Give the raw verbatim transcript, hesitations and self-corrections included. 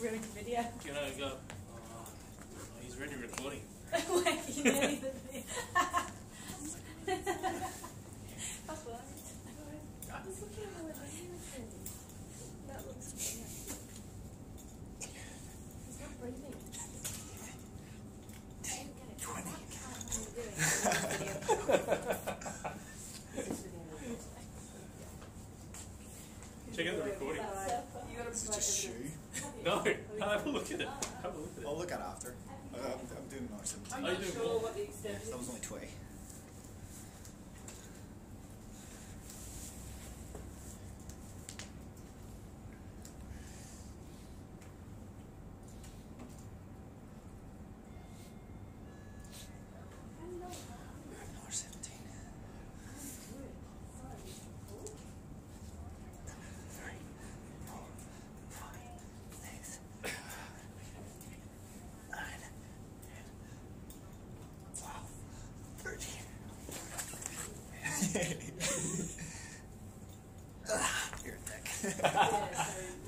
ruined the video. You know, go. Oh, he's already recording. Like, you nearly did it. That's what I was looking at what I That looks weird. He's not breathing. twenty. Check out the recording. Is it just shoe? No, have a look at it. Have a look at it. I'll look at it after. Uh, I'm, I'm doing nice I'm Are not you doing sure well? what the extent is. That was only twenty. Another seventeen. Three, four, five, six, nine, ten, twelve, thirteen. Ah, your neck. Yeah, so